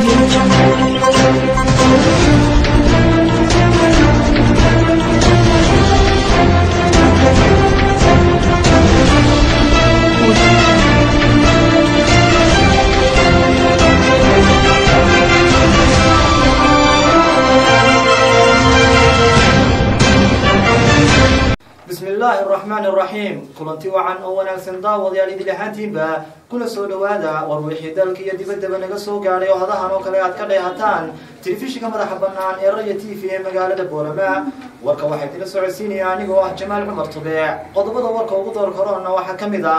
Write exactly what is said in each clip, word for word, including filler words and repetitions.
بسم الله الرحمن الرحيم كلنتي وعن أولا سندا وضيالي دي لحانتين با كل سودو هذا وروحي دالك يدي بدبا نغسو قاري وهذا هانو كليات كليهاتان تلفيشي كمرا حبنان إرية تيفي مقالة بورما وركا واحد تلسو عسيني يعني قواه جمال عمر طبيع قضبضا وركا وقضر كورونا وحكمي ذا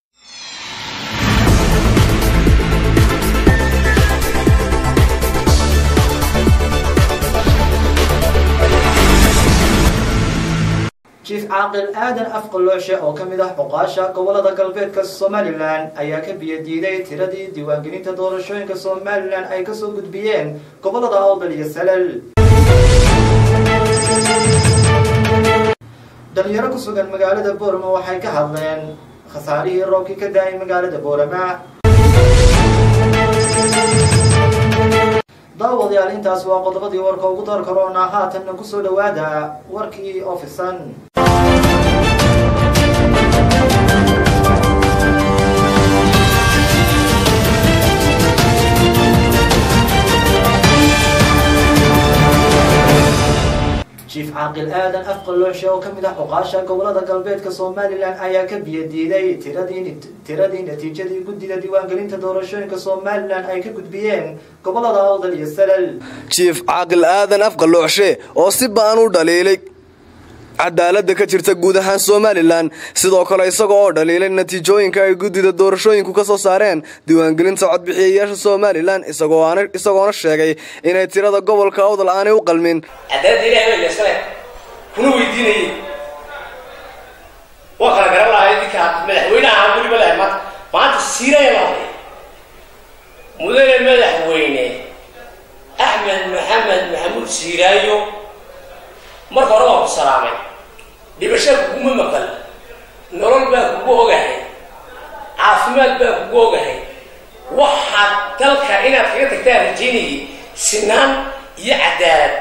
شيف عاقل آدن أفقل لوشة أو كمده حقاشة قولة قلبيت كالصوماليلان أيا كبيديدي تردي ديوانجنين تدور شوين كالصوماليلان أي كسو قدبيين قولة أوضل يسلل دليرا كسوغان مقالة بورما وحي كهضلين خساري الروكي كداي مقالة بورما داوديال intaas waa qodobadii warka ugu dar corona haatan ku soo dhawaada warkii ofisan شيف عاقل آدن أفقل لوشة وكمده حقاشة قولة قلبيت كصوماليلان أيا كبيديدي تردي تردي نتيجة قديدة ديوانجلين تدورشوين كصوماليلان أي كقدبيين قبلة أوضل يسلل شيف عاقل آدن أفقل لوشة وصيبا أنو دليلك cadaalada ka jirta guud ahaan Soomaaliland sidoo kale isagoo dhaliilay natiijooyinka ay gudida doorashooyinku ka soo saareen diiwaangelinta codbixiyayaasha Soomaaliland isagoo aan isagoona sheegay inay tirada gobolka Awdal aanay u qalmin cadaalada Ilaahay la iska leh kuna weydiinayay waxa garan lahayd ka madaxweynaha guriga la imaad maanta siirayna mudane madaxweyne Ahmed Mohamed Mahmoud Siiraayo marka hore waa salaamay dibasho kuma maqal nolol baa kugu ogahay caafimaad baa kugu ogahay waxa dalka inaad kaga tagtaa rajinay sinaan iyo cadaalad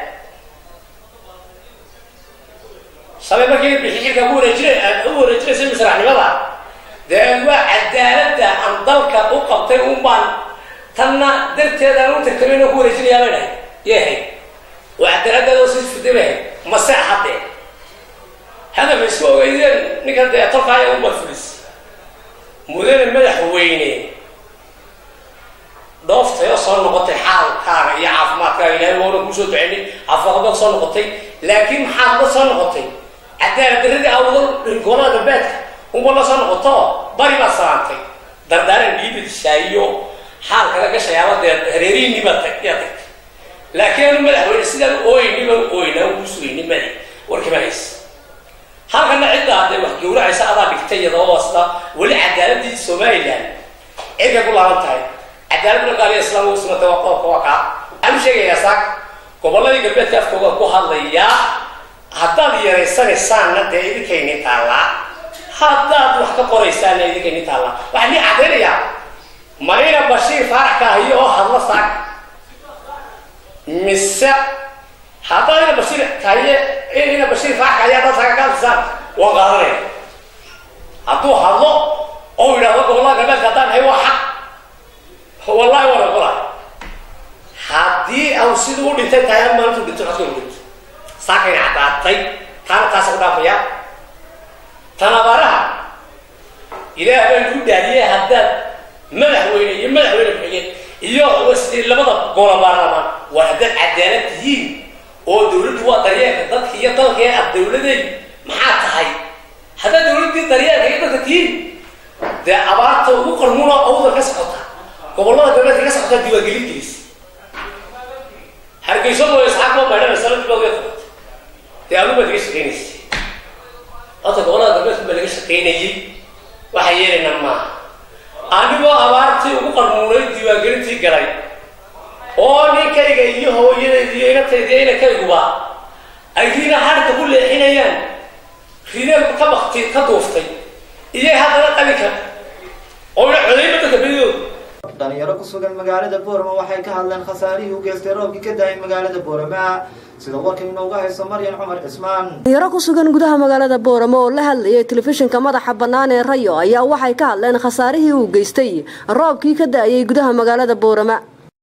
sabab markii bixiyirka ku wareejiyay aad u wareejisay masraxnimada dee waa cadaaladda aan dalka u qabtay u baan tanna darteeda u tagtayna ku wareejinayaa leeyahay yahay وعدالة دوسي فدبه مساء حتى هذا مسكو إذا نكذا يطلع يوم بفلس مدير المدح وينه ضفت يصل نقطة حال كار يعرف ما كان له ولا كوسو تعمل عفوا بيصل نقطة لكن حال بيصل نقطة عدالة درد أول الجونا دبت ولا صار نقطة بري ما صارتي دردار بيبي الشايو حال كذا كشيء هذا هريرين نبتك ياتك لكن المدحوين سيدان اوي نيبا اوينا وسويني مالي وركبايس halkan cid ah wax gowracaysa adaa dhigtay dawasta wali cadaaladii Soomaaliland eega ku laabantahay cadaaladda qaali islaamku soo tawaaqo waqa aan sheegaya saak goboladii galbeedka afkooda ku hadlaya haddii yaraysanaysaana de idinkeeni taala haddaad wax ka qoraysaana idinkeeni taala waxaan cadeynaya marina Bashiir Faarax ka hayo hadla saak مسا حتى أنا بشير كاية إيه أنا بشير فاح كاية هذا ساكا كذا وقارن هتو هذا أو إذا هذا والله قبل كذا هي واحد والله ولا والله هذه أو سيدو دي تايم ما أنتو بتروحوا تقولوا ساكن عطا طيب ثانا تاسودا فيا ثانا برا إذا أبغى نقول داريه هذا ملح وين ملح وين بحاجة iyo wasii labada gol baarlamaan wada cadaalad yihiin oo dawladdu waa daryeelka dadka iyo dalka ee dawladeed maxaa tahay hada dawladdu daryeelka iyo dadka tiin de abaarta ugu qormuuna awdal ka socota gobolada galbeedka ka socota diiwaangelintiis hargeysa oo isxaaq ma baadhay sanad baa weey de aanu ma diga shaqeynaysi hada gobolada galbeedka ma laga shaqeynayay waxa yeelina ma anigoo abaartii ugu qarmuunay diiwaangelintii galay oo ninkayga iyo hooyadeed iyo inanteedina kayguba ay diina harka ku leexinayaan rideel ka baqti ka dooftay iyo hadana qalinka oo codeymada ka bidiyo dhalinyaro ku sugan magaalada Boorama waxay ka hadleen khasaarihii u geystay roobkii ka daayay magaalada Boorama sida warkan inooga hayso Maryan Cumar Ismaan. dhalinyaro ku sugan gudaha magaalada Boorama oo la hadlayay telefishinka madaxa bannaan ee Rayo ayaa waxay ka hadleen khasaarihii uu geystay roobkii ka daayay gudaha magaalada Boorama.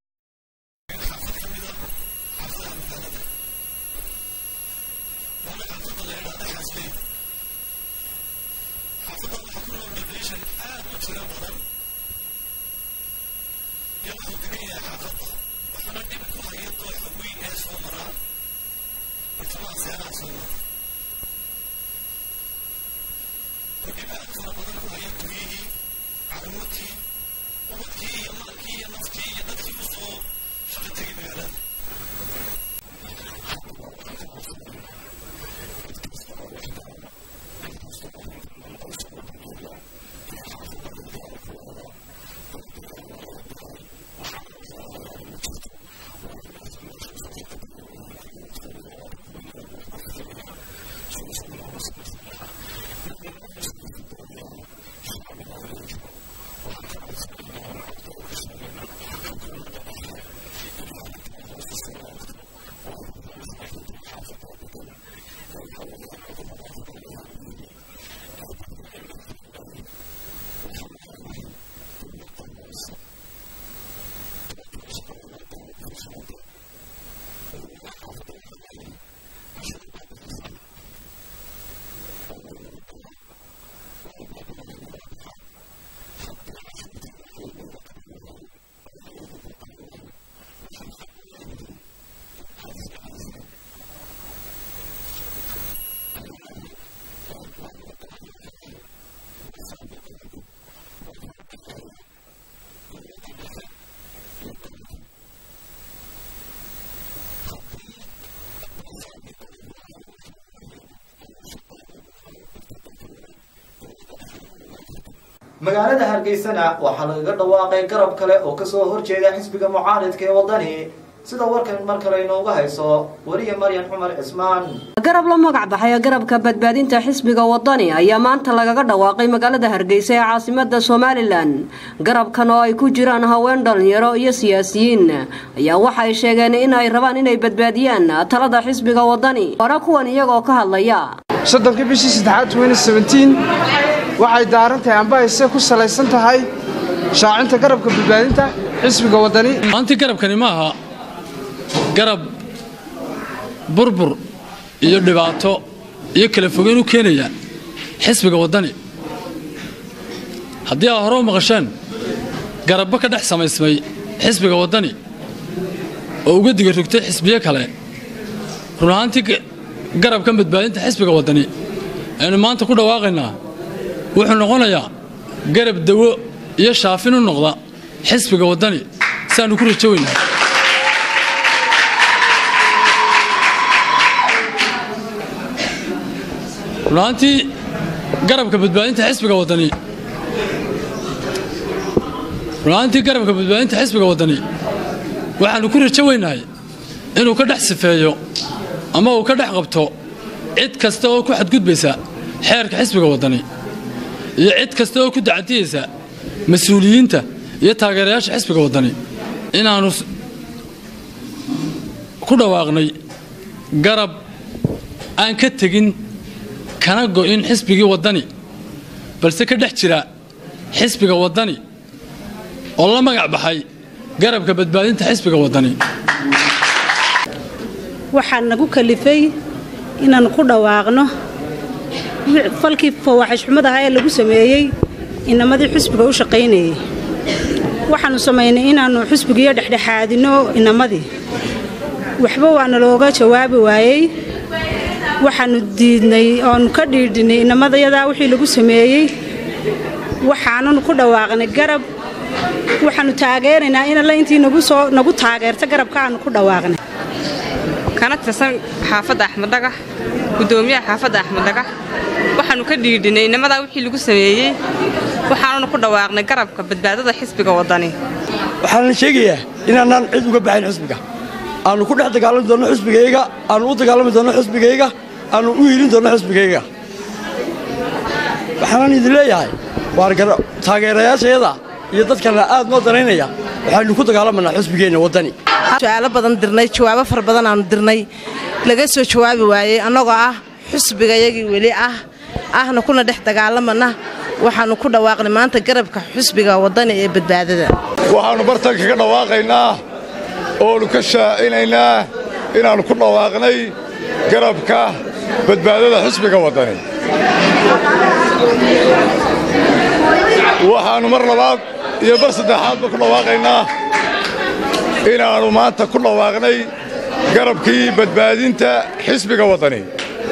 magaalada Hargeysana waxa laga dhawaaqay garab kale oo ka soo horjeeda xisbiga mucaaradka ee wadani sida warkan mar kale inooga hayso wariye Maryan Cumar Ismaan. garab la magac baxay garabka badbaadinta xisbiga wadani ayaa maanta laga dhawaaqay magaalada Hargeysa ee caasimadda Soomaaliland. garabkan oo ay ku jiraan haween dhalinyaro iyo siyaasiyiin ayaa waxay sheegeen in ay rabaan inay badbaadiyaan talada xisbiga wadani. hore kuwan iyagoo ka hadlaya soddonka bishii saddexaad twenty seventeen waxay daarantahay amba ay ku salaysan tahay shaacinta garabka badbaadinta xisbiga wadani. anti garabkani ma aha garab burbur iyo dhibaato iyo kala fogeyn u keenaya xisbiga wadani. haddii aad hore u maqasheen garabba ka dhex samaysmay xisbiga wadani oo uga diga rogtay xisbiyo kale, run ahaantii garabkan badbaadinta xisbiga wadani aynu maanta ku dhawaaqaynaa wuxuu noqonayaa garab dawo iyo shaafin u noqda xisbiga wadani saanu ku rajaweynaa. runtii garabka badbaadinta xisbiga wadani runtii garabka badbaadinta xisbiga wadani waxaanu ku rajaweynahay inuu ka dhex sifeeyo ama uu ka dhex qabto cid kasta oo ku xadgudbaysa xeerka xisbiga wadani iyo cid kasta oo ku dacantiyeysa mas'uuliyiinta iyo taageerayaasha xisbiga wadani. inaanu ku dhawaaqnay garab aan ka tegin kana go'in xisbigii wadani balse ka dhex jira xisbiga wadani oo la magac baxay garabka badbaadinta xisbiga wadani. waxaan nagu kalifay inaan ku dhawaaqno falkii fawaaxish xumada ee lagu sameeyay inamadii xisbiga u shaqeynayay. waxaanu sameynay inaanu xisbiga dhexdhexaadino inamadii waxba waana looga jawaabi waayay. waxaanu diidnay oo ka dhiidinay inamadayada wixii lagu sameeyay. waxaanu ku dhawaaqnay garab waxaanu taageeraynaa in la intii nagu soo nagu taageerta garabkaanu ku dhawaaqnay. kana tirsan xaafadda Axmed Dhagax gudoomiyaha xaafadda Axmed Dhagax waxaanu ka dhiidinay inamada wixii lagu sameeyay. waxaanu ku dhawaaqnay garabka badbaadada xisbiga wadani. waxaan sheegayaa inaan cid uga baxayn xisbiga aanu ku dhex dagaalami doono xisbigayga aanu u dagaalami doono xisbigayga aanu u hiilin doono xisbigayga. waxaan idin leeyahay waar taageerayaasheeda iyo dadkana aad noo danaynaya waxaynu ku dagaalamanaa xisbigeena wadani su'aalo badan dirnay jawaabo far badan aanu dirnay laga soo jawaabi waayay annagoo ah xisbigayagii weli ah ahna kuna dhex dagaalamana waxaanu ku dhawaaqnay maanta garabka xisbiga wadani ee badbaadada waxaanu bartan kaga dhawaaqaynaa oo ka shaacinaynaa inaanu ku dhawaaqnay garabka badbaadada xisbiga wadani waxaanu mar labaad iyo bar saddexaadba ku dhawaaqaynaa inaanu maanta ku dhawaaqnay garabkii badbaadinta xisbiga wadani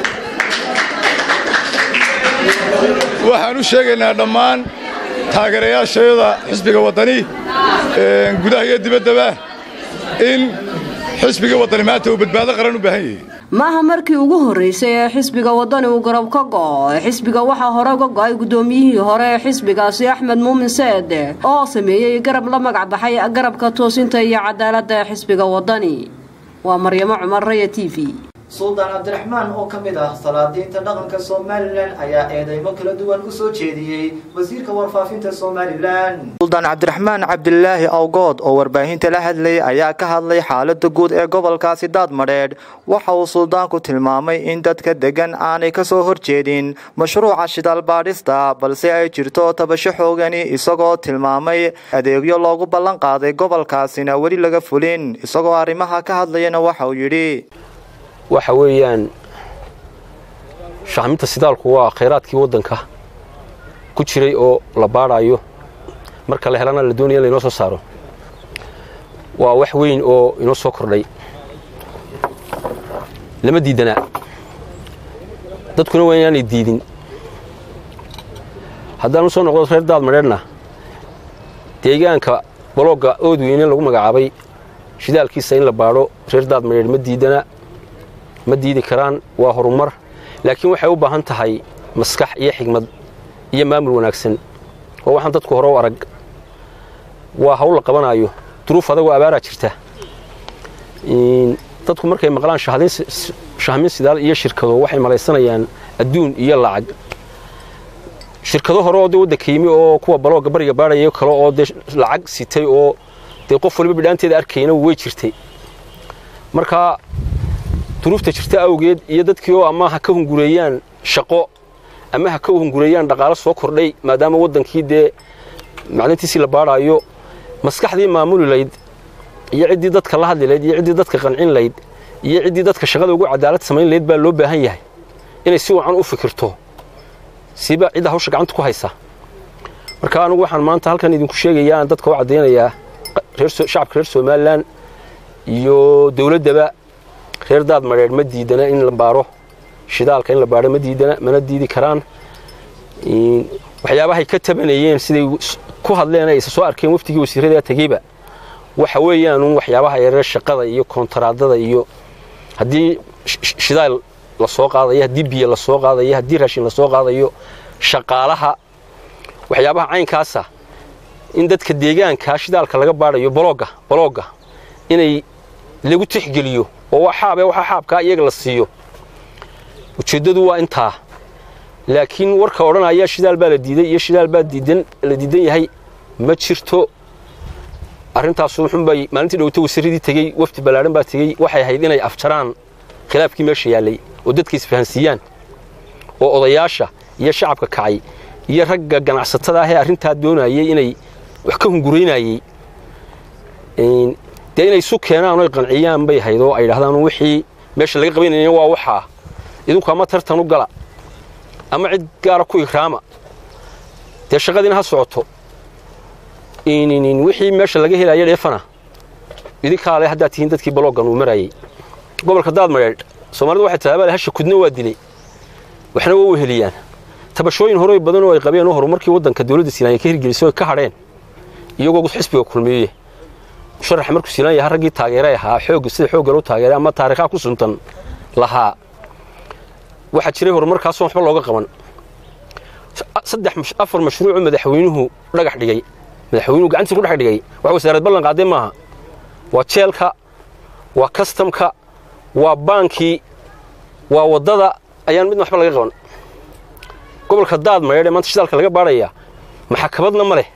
waxaan u sheegaynaa dhammaan taageerayaashayada xisbiga wadani gudaha iyo dibaddaba in xisbiga wadani maanta uu badbaado qaran u baahan yahay maaha markii ugu horeysay ee xisbiga wadani uu garab ka go'o xisbiga waxaa hore uga go'ay gudoomiyihii hore ee xisbigaasi Axmed Muumin Saad oo sameeyay garab la magac baxay garabka toosinta iyo cadaaladda ee xisbiga wadani waa Maryamo Cumar Raya T V Sultan Abdurrahman oo kamid ah salaadiinta dhaqanka Soomaaliland ayaa eedeymo kala duwan u soo jeediyay wasiirka warfaafinta Soomaaliland Sultan Abdurrahman Cabdillaahi Awgood oo warbaahinta la hadlay ayaa ka hadlay xaaladda guud ee gobolkaasi Daadmareed waxa uu sultaanku tilmaamay in dadka degan aanay ka soo horjeedin mashruuca shidaal baadhista balse ay jirto tabasho xoogani isagoo tilmaamay adeegyo loogu ballan qaaday gobolkaasina wali laga fulin isagoo arrimaha ka hadlayna waxa uu yiri waxa weeyaan shaaminta sidaalku waa kheyraadkii waddanka ku jiray oo la baarayo marka la helana la doonayo in la soo saaro waa wax weyn oo inoo soo kordhay lama diidana dadkuna waa inaanay diidin haddaan soo noqdo reer Daadmareedna deegaanka balooga oodweyne lagu magacaabay shidaalkiisa in la baaro reer Daadmareed ma diidana ma diidi karaan waa horumar laakiin waxay u baahan tahay maskax iyo xigmad iyo maamul wanaagsan oo waxaan dadku hore u arag waa hawl la qabanayo duruuf adag oo abaara jirta in dadku markay maqlaan shahadin shahmin sidaal iyo shirkado waxay malaysanayaan adduun iyo lacag shirkado hore oo wadda qiimi oo kuwa balooga bariga baarayo kale oo lacag sitay oo de qof waliba bidhaanteeda arkayna way jirtay marka duruufta jirta awgeed iyo dadkii oo ama ha ka hungureeyaan shaqo ama ha ka hungureeyaan dhaqaale soo kordhay maadaama wadankii de macdantiisi la baarayo maskaxdii maamulilayd iyo cidii dadka la hadlilayd iyo cidii dadka qancin layd iyo cidii dadka shaqada ugu cadaalad sameyn layd baa loo baahan yahay inay si wacan u fikirto siba cid hawsha gacanta ku haysa marka anigu waxaan maanta halkan idinku sheegayaa aan dadka u cadeynaya reer shacabka reer Soomaaliland iyo dawladaba reer Daadmareed ma diidana in la baaro shidaalka in la baaro ma diidana mana diidi karaan in waxyaabaha ay ka tabanayeen siday ku hadleen ay soo arkeen waftigii wasiirada tagayba waxa weeyaan waxyaabaha yareer shaqada iyo kontaraadada iyo hadii shidaal la soo qaadayo hadii biyo la soo qaadayo hadii raashin la soo qaadayo shaqaalaha waxyaabaha caynkaasa in dadka deegaanka shidaalka laga baarayo balooga balooga inay lagu tixgeliyo oo waxaabe waxa xaabka iyaga la siiyo ujeedadu waa inta laakiin warka oranaya shidaal baa la diiday iyo shidaal baa diidan la diidan yahay ma jirto arintaas wuxuu bay maalintii dhawtay wasiiradii tagay wafti balaaran baa tagay waxay ahayd inay afjaraan khilaafkii meesha yaalay oo dadka isfahansiiyaan oo odayaasha iyo shacabka kacay iyo ragga ganacsatada ah ee arinta doonayay inay wax ka hungureynayay in inay soo keenaan oo qanciyaan bay haydo ay yiraahdaan wixii meesha laga qabanayay waa waxa idinku ama tartan u gala ama cid gaar ku ikraama de shaqadina ha socoto in in wixii meesha laga helayo dheefana idinka leh hadaa tihiin dadkii baloogan uu marayay gobolka Daadmareed Soomaalidu waxay taabaa hasha kudna waa dilay waxna waa weheliyaan tabashooyin hore badan oo ay qabeen oo horumarkii wadanka dawladda Soomaaliya ka hirgelisay ka hadheen iyagoo xisbiga kulmiyay sharax markuu Soomaaliya yahay ragii taageeray ahaa xoog sida xoog loo taageeray ama taariikha ku suntan laha waxa jiray horumarkaas waxba looga qaban saddex afar mashruuc madaxweynuhu dhagax dhigay madaxweynuhu gacanta ku dhax dhigay waxa wasaaradda ballan qaaday maaha waa jeelka waa customka waa banki waa wadada ayaan mid waxba laga qaban gobolka Daadmareed maanta shidaalka laga baaraya maxkamadna ma leh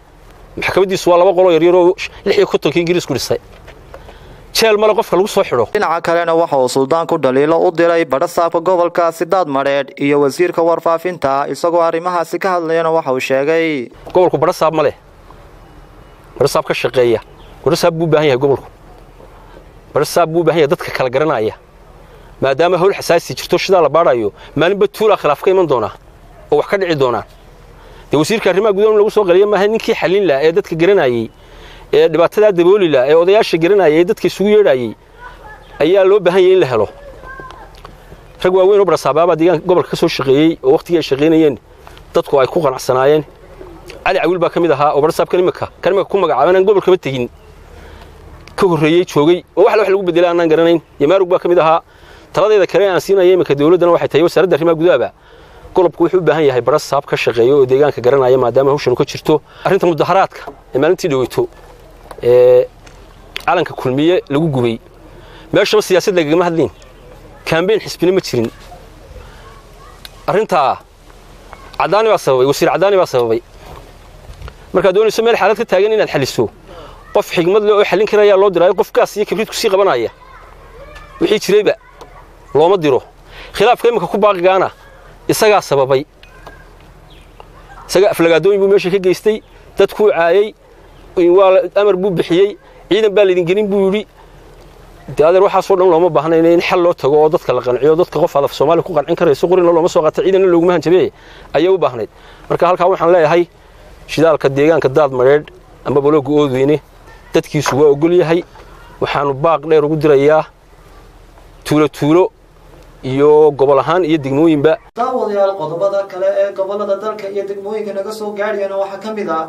maxkamadiisu waa laba qolo yaryar oo lix iyo konton ingiriis ku dhisay jeel male qofka lagu soo xidho. dhinaca kalena waxa uu suldaanku dhaliilo u diray badhasaabka gobolka Sidaad Mareed iyo wasiirka warfaafinta isagoo arrimahaasi ka hadlayana waxa uu sheegay gobolku badhasaab male badhasaab ka shaqeeya badhasaab buu baahan yahay gobolku badhasaab buu baahan yahay dadka kala garanaya maadaama hawl xasaasi jirto shida la baarayo maalinba tuula khilaaf ka iman doona oo wax ka dhici doona de wasiirka arrimaha gudaha lagu soo qaliyo ma ninkii xalin la ee dadka garanayay ee dhibaatada daboolila ee odayaasha garanayay dadka isugu yeedhayay ayaa loo baahan yahay in la helo rag waaweyn oo badhasaababa deegaanka gobolka ka soo shaqeeyay oo waqtigii ay shaqeynayeen dadku ay ku qanacsanaayeen Ali Awil baa kamid ahaa oo badhasaabka nimaka kanimaka ku magacaaban gobolka ba tagin ka horeeyay joogay oo wax wax lagu bedelay aan garanayn Yamaarug baa kamid ahaa taladeeda kale aan siinayay imika dawladana waxay tahay wasaaradda arrimaha gudaha gobolku wuxuu u baahan yahay badhasaab ka shaqeeyo oo deegaanka garanaya maadaama hawshan ka jirto arrinta mudaharaadka ee maalintii dhaweyto ee calanka kulmiye lagu gubay meesha siyaasad lagama hadlin campaign xisbina ma jirin arrinta cadaani baa sababay wasiir cadaani baa sababay marka doonayso meel xaalad ka taagan inaad xaliso qof xigmad leh oo xalin karaya loo diray qofkaas iyo kibriid ku sii qabanaya wixii jirayba looma diro khilaafka imika ku baaqigaana isaga sababay isaga aflagaadooyin buu meesha ka geystay dadku caayay waa amar buu bixiyay ciidan baa lidin gelin buu yiri daadeer waxa soo dhan looma baahnayn in xal loo tago oo dadka la qanciyo dadka qof hadaf Soomaali ku qancin karayso qorina looma soo qaatay ciidan loogu mahanjabay ayay u baahnayd marka halka waxaan leeyahay shidaalka deegaanka Daad Mareed ama Boloogu Oodweyne dadkiisu waa ogol yahay waxaanu baaq dheer ugu dirayaa tuulo tuulo iyo gobol ahaan iyo degmooyinba daawadayaal qodobada kale ee gobolada dalka iyo degmooyinka naga soo gaariyana waxa kamid ah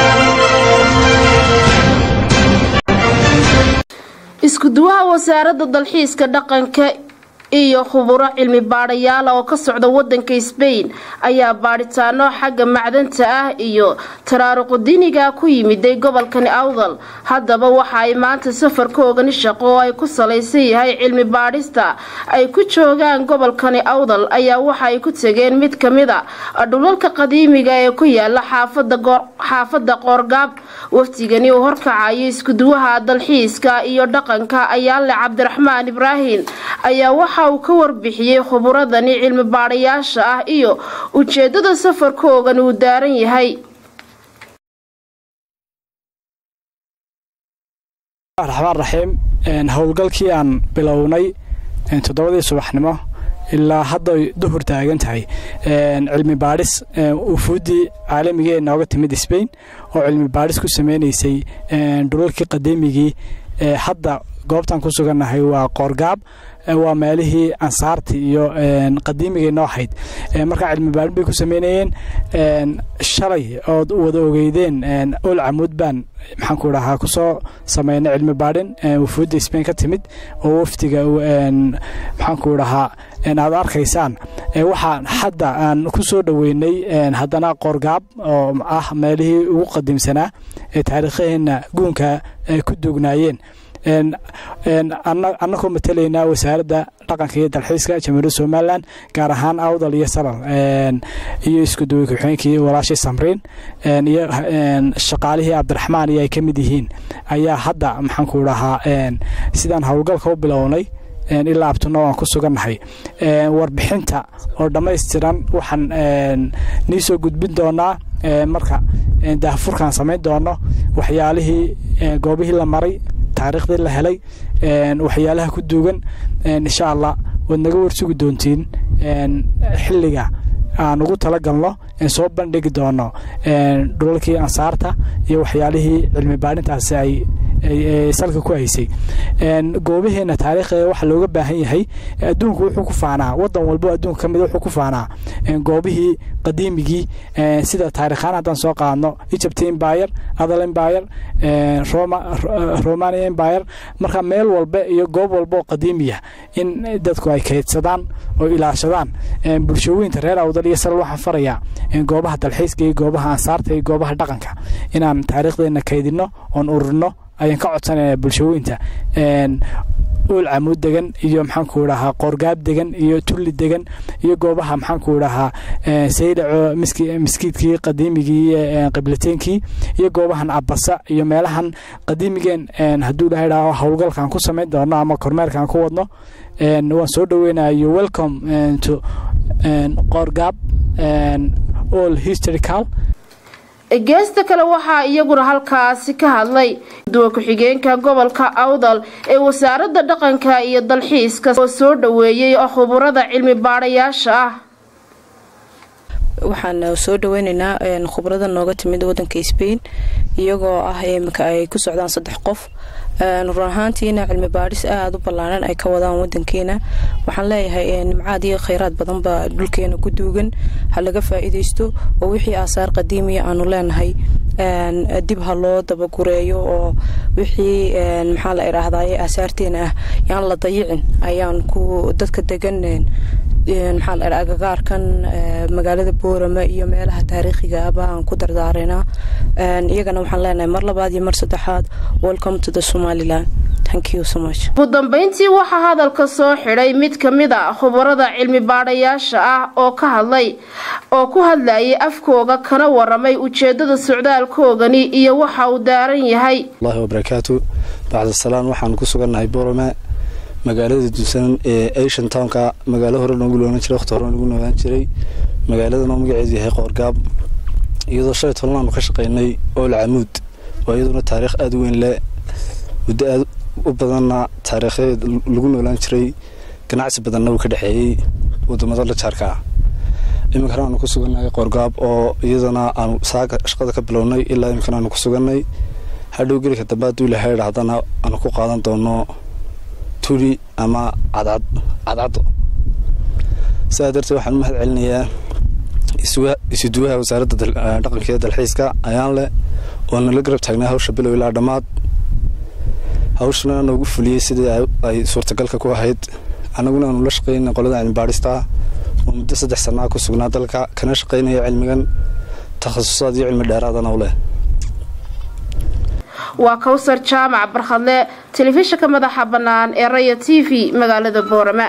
isku duwaha wasaaradda dalxiiska dhaqanka iyo khuburo cilmi baadhayaal oo ka socda wadanka Spain ayaa baaritaano xagga macdanta ah iyo taraaruq diiniga ku yimid gobolkan Awdal hadaba waxa ay maanta safarkoogan shaqo ay ku salaysan yahay cilmi baadhista ay ku joogaan gobolkan Awdal ayaa waxa ay ku tageen mid kamid ah dhulalka qadiimiga ee ku yaala xaafada xaafada Qoorgaab waftigani oo horkacay isku duwaha dalxiiska iyo dhaqanka ayaa la Cabdiraxmaan Ibrahim ayaa waxa uu ka warbixiyay khuburadani cilmi baadhayaasha ah iyo ujeedada safarkoogan uu daaran yahay Rahmaan Rahiim in howlgalkii aan bilownay in toddobadii subaxnimo ilaa hadda duhur taagan tahay in cilmi baadhis uu fuudi caalamiga ee nooga timid Spain oo cilmi baadhis ku sameeynayay dhulalkii qadiimigii hadda goobtan ku suganahay waa Qoorgaab waa meelihii ansaarti iyo qadiimiga noo hayd marka cilmi baadhin bay ku sameeyeen shalay oo wada ogeydeen ul camud baan maxaan ku rahaa ku soo sameeyay cilmi baadhin wufuud Spain ka timid oo waftiga maxaan ku rahaa in aad arkaysaan waxaan hadda aan ku soo dhaweynay haddana Qoorgaab oo ah meelihii ugu qadiimsanaa ee taariikheena guunka ay ku dugnaayeen ان ان annagoo matalayna wasaaradda dhaqanka iyo dalxiiska Jamhuuriyadda Soomaaliland gaar ahaan Awdal iyo Salal een iyo isku duway ku-xigeenkii walaashay Samriin een iyo shaqaalihii Cabdiraxmaan ay ka mid yihiin ayaa hadda maxaan ku rahaa een sidaan hawlgalka u bilownay een ilaa abtuna waan ku suganahay een warbixinta oo dhameystiran waxaan een nii soo gudbin doonaa marka daahfurkan sameyn doono waxyaalihii goobihii la maray taariikhdii la helay een waxyaalaha ku duugan een insha Allah wad naga warsugi doontiin een xilliga aan ugu tala galno in soo bandhigi doono een dhulalkii ansaarta iyo waxyaalihii cilmi baadhintaasi ay ay salka ku haysay een goobaheena taariikhiga waxa looga baahan yahay adduunku wuxuu ku faanaa wadan walba adduunka kamid wuxuu ku faanaa een goobihii qadiimigii ee sida taariikhan hadan soo qaadno Egypt Empire, Adal Empire, ee Roma Roman Empire marka meel walba iyo goob walba qadiimiya in dadku ay kaydsadaan oo ilaashadaan ee bulshooyinka reer Awdal iyo Salal waxaan farayaa in goobaha dalxiiska iyo goobaha ansaarta iyo goobaha dhaqanka inaan taariikhdeena kaydino oo ururno ayaan ka codsanay bulshooyinka een uul camuud degan iyo maxaanku dhahaa qoorgaab degan iyo tulli degan iyo goobaha maxaanku dhahaa saylaco miskiidkii qadiimigii qiblateenkii iyo goobahan abasa iyo meelahan qadiimigeen hadduu ilaahay dhaho howlgalkan ku samayn doono ama kormeerkan ku wadno waan soo dhaweynayo welcome to qoorgaab all historical. geesta kale waxaa iyaguna halkaasi ka hadlay duwa ku-xigeenka gobolka awdal ee wasaaradda dhaqanka iyo dalxiiska oo soo dhaweeyay khuburada cilmi baadhayaasha ah. waxaan soo dhaweynaynaa khubrada nooga timid wadanka Spain iyagoo ah imika ay ku socdaan saddex qof run ahaantiina cilmi baadhis aad u ballaaran ay ka wadaan wadankeena. waxaan leeyahay nimcaad iyo kheyraad badan baa dhulkeena ku duugan ha laga faa'iideysto oo wixii aasaar qadiimiya aanu leenahay dib ha loo dabagureeyo oo wixii maxaa la yiraahdaa aasaarteena ah yaan la dayicin ayaan ku dadka degan maxaa la yiraahdaa agagaarkan magaalada Boorama iyo meelaha taariikhiga ah baan ku dardaareynaa. iyagana waxaan leenahay mar labaad iyo mar saddexaad welcome to the Somaliland. Thank you so much. ugu dambeyntii waxaa hadalka soo xidhay mid ka mid ah khubarada cilmi baadhayaasha ah oo ka hadlay oo ku hadlayay afkooga kana waramay ujeedada socdaalkoogani iyo waxa uu daaran yahay. Allahu barakaatu. bacda salaan waxaan ku sugannahay Boorama magaalada Duusan ee Asian Townka magaalo hore noogu loolan jiray waqti hore noogu noolaan jiray magaalada noo magaceedu yahay Qoorgaab iyadoo shay toban ka shaqeynay oo Camuud oo iyaduna taariikh aad u weyn leh muddo aad u badanna taariikheed lagu noolaan jiray ganacsi badanna uu ka dhaxeeyay wadamada la jaarka ah. imika aan ku sugannahay Qoorgaab oo iyadana aan saaga shaqada ka bilownay ilaa imika aan ku sugannahay hadhow galka dambe uu ilaahay raadana aan ku qaadan doono tuli ama cadad cadad saadartii waxaan mahad celinayaa iswa isuduwaha wasaaradda dhaqanka iyo dalxiiska ayaan leh oo nala garab taagnaa hawsha bilow ilaa dhamaad hawshana nagu fuliyay sidii ay suurtagalka ku ahayd anaguna aanu la shaqeynay qolada cilmi baadhista oo muddo saddex sano ku sugnaa dalka kana shaqeynaya cilmigan takhasusaad iyo cilmi dheeraadana u leh. waa Kawsar Jaamac Barkhadle telefishinka madaxa bannaan ee Raya T V magaalada Boorama.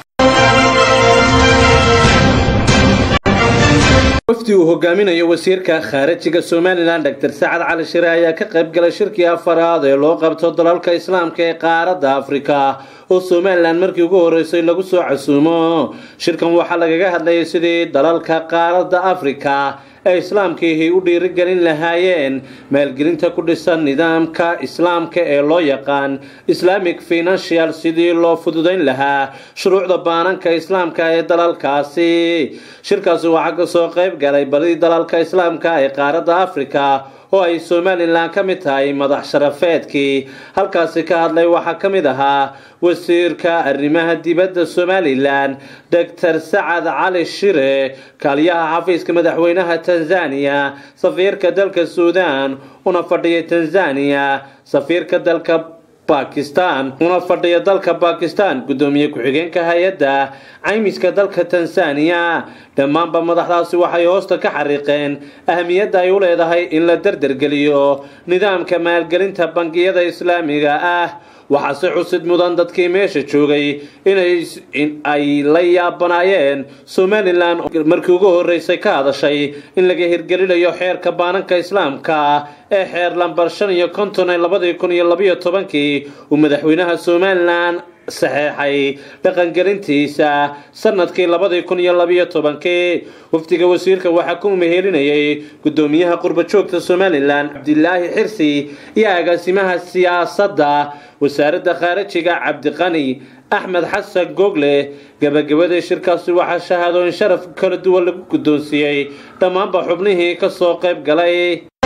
wafdi uu hogaaminayo wasiirka khaarijiga Somaliland Doctor Saad Cali Shire ayaa ka qayb galay shirkii afaraad ee loo qabto dalalka Islaamka ee qaaradda Afrika oo Somaliland markii ugu horeysay lagu soo casuumo. shirkan waxaa lagaga hadlayay sidii dalalka qaaradda Afrika ee islaamkii u dhiirigelin lahaayeen maalgelinta ku dhisan nidaamka islaamka ee loo yaqaan Islamic Financial sidii loo fududeyn lahaa shuruucda baananka islaamka ee dalalkaasi. shirkaasi waxaa ka soo qayb galay bari dalalka islaamka ee qaaradda Afrika oo ay Somaliland ka mid tahay madax sharafeedkii halkaasi ka hadlay waxaa ka mid ahaa wasiirka arrimaha dibadda Somaliland Doctor Saad Cali Shire kaaliyaha xafiiska madaxweynaha Tanzania safiirka dalka Suudaan una fadhiya Tanzania safiirka dalka Pakistan una fadhiya dalka Pakistan gudoomiye ku-xigeenka hay'adda caymiska dalka Tanzania dhammaanba madaxdaasi waxay hoosta ka xariiqeen ahmiyadda ay u leedahay in la dardargeliyo nidaamka maalgelinta bangiyada islaamiga ah. waxaa si xusid mudan dadkii meesha joogay inay in ay la yaabanaayeen Somaliland markii ugu horeysay ka hadashay in laga hirgelinayo xeerka baananka islaamka ee xeer lambar shan iyo konton ee laba kun iyo laba iyo tobankii uu madaxweynaha Somaliland saxeexay dhaqangelintiisa sanadkii laba kun iyo laba iyo tobankii. wafdiga wasiirka waxaa ku mehelinayay gudoomiyaha qurba joogta Somaliland Cabdilaahi Xirsi iyo agaasimaha siyaasadda wasaaradda khaarijiga Cabdiqani Axmed Xasan Gogle. gabagabada shirkaasi waxaa shahaadooyin sharaf kala duwan lagu gudoonsiyay dhammaanba xubnihii ka soo qayb galay.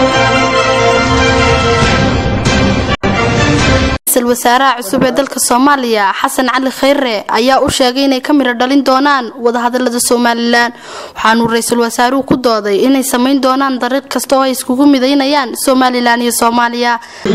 wasaaraha cusub ee dalka Soomaaliya Xasan Cali Khayre ayaa u sheegay inay ka miro dhalin doonaan wada hadallada Somaliland. waxaanu ra'iisul wasaaruhu ku dooday inay sameyn doonaan dariiq kasta oo ay iskugu midaynayaan Somaliland iyo Soomaaliya.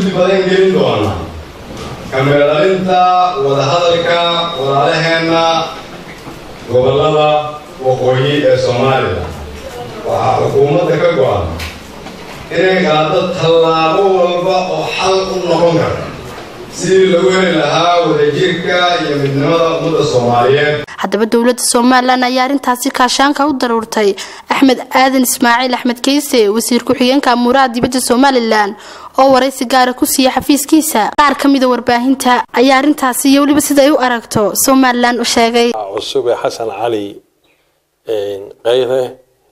kamiro dhalinta wada hadalka walaalaheena gobolada waqooyi ee Soomaaliya waxaa xukuumadda ka go'an inay qaado tallaabo walba oo xal u noqon kara sidii lagu heli lahaa wadajirka iyo midnimada ummadda Soomaaliyeed. haddaba dowladda Soomaaliland ayaa arintaasi kaashaanka u daruurtay Axmed Aadan Ismaaciil Axmed Kayse wasiir ku-xigeenka amuraha dibadda Soomaaliland oo waraysi gaar ah ku siiyay xafiiskiisa. qaar ka mid ah warbaahinta ayaa arintaasi iyo waliba sida ay u aragto Soomaaliland u sheegay. cusub Xasan Cali een qayre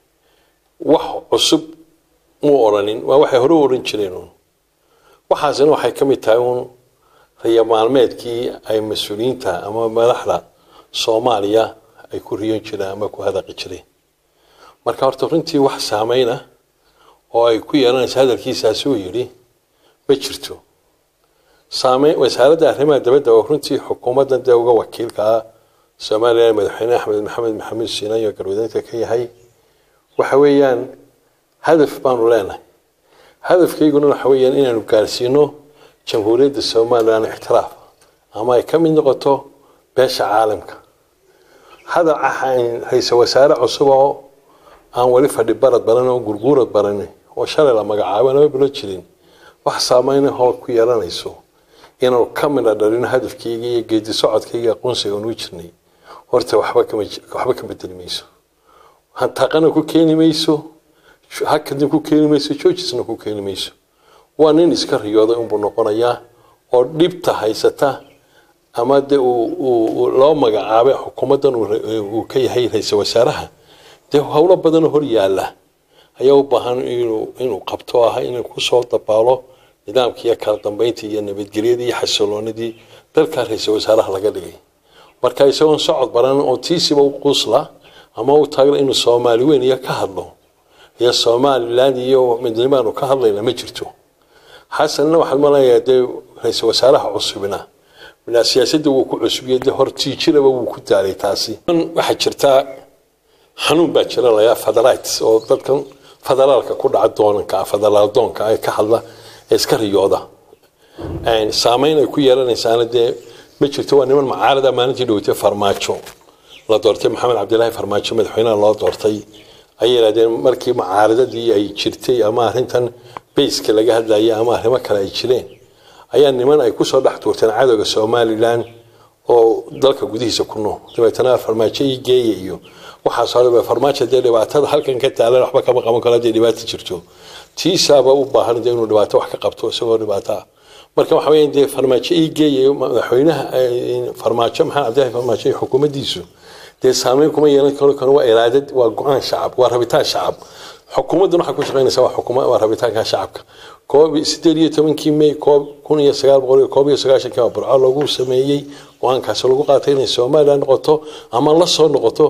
wax cusub muu oranin waa waxay hore u oran jireen waxaasina waxay ka mid tahay un riya maalmeedkii ay mas'uuliyiinta ama madaxda Soomaaliya ay ku riyoon jireen ama ku hadaqi jireen marka horta runtii wax saameeyna oo ay ku yeelanayso hadalkiisaas uu yiri ma jirto saameey wasaaradda arrimaha dibadda oo runtii xukuumadda dawga wakiilka Soomaaliya madaxweyne Axmed Maxamed Maxamed Siinayo garwadaynta ka yahay waxa weeyaan hadaf baanu leenahay hadafkeyguna waxa weeyaan inaanu gaarsiino jamhuuriyadda Soomaaliland ixtiraaf ama ay ka mid noqoto beesha caalamka hada ahaan haysa wasaare cusub oo aan wali fadhi barad baran oo gurgurad baran oo shalay la magacaabay bilo jirin wax saameyn ah ku yeelanayso inuu ka mid dhalin hadafkeyga iyo geedi socodkeyga aqoonsiga uu jirnay horta waxba kama waxba ka bedelmayso hantaqana ku keenayso hakadin ku keenayso joojisna ku keenayso waa nin iska riyooday uu noqonayaa oo dhibta haysata ama de uu loo magacaabay xukuumadan uu ka yahay ra'iisul wasaaraha de hawlo badan hor yaala ayaa u baahan inuu inuu qabto ah inuu ku soo dabaalo nidaamkii kala dambeyntii iyo nabadgelyadii iyo xasiloonidii dalka ra'iisul wasaaraha laga dhigay marka isagoo socod baran oo tiisiba u qusla ama uu taageero inuu Soomaali weyn iyo ka hadlo iyo Soomaaliland iyo midnimadu ka hadlayna ma jirto xasanna waxa malayaa de ra'iisul wasaaraha cusubina min siyaasadda uu ku cusubiyay hortii jiraba uu ku taalay taasi waxa jirta xanuun baa jira la federalites oo dadkan federaalka ku dhaca doonanka federaal doonka ay ka hadla iska riyooda aan saameyn ay ku yeelanaysaa de ma jirto waa niman mucaarada maalintii dhawtay farmaajo la doortay Maxamed Cabdilaahi Farmaajo madaxweynaha loo doortay ay yiraahdeen markii mucaaradadii ay jirtay ama arintan bayska laga hadlayay ama arrimo kale ay jireen ayaa niman ay ku soo dhaxtuurteen cadawga Soomaaliland oo dalka gudihiisa ku nool dabeetana Farmaajo ay geeyayo waxa soo Farmaajo de dhibaatada halkan ka taalan waxba kama qaban karo de dhibaato jirto tiisaba u baahan inuu dhibaato wax ka qabto isagoo dhibaato marka waxa weeyaan de Farmaajo ay geeyayo madaxweynaha Farmaajo Maxamed Cabdilaahi Farmaajo xukuumaddiisu de saameyn kuma yeelan karo kan waa iraadad waa go'aan shacab waa rabitaan shacab xukuumaduna waxa ku shaqeynaysaa waa xukuumad waa rabitaanka shacabka koob sideed iyo tobankii May koob kun iyo sagaal boqol iyo sagaashan ka burco lagu sameeyay go'aankaas lagu qaatay in Soomaaliland noqoto ama la soo noqoto